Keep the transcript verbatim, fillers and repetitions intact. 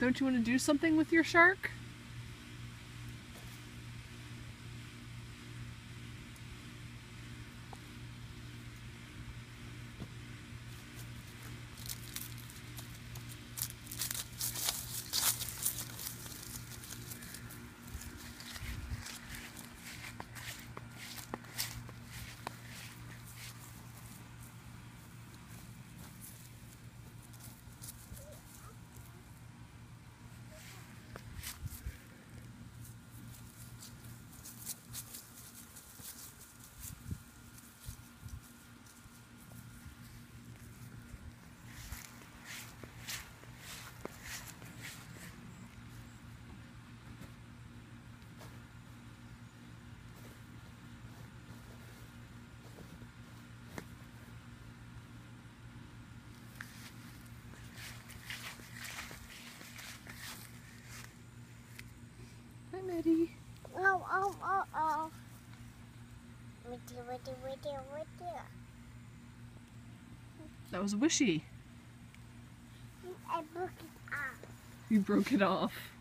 Don't you want to do something with your shark? Hi, Maddie. Oh, oh, oh, oh. Witty, witty, witty, witty. That was wishy. I broke it off. You broke it off.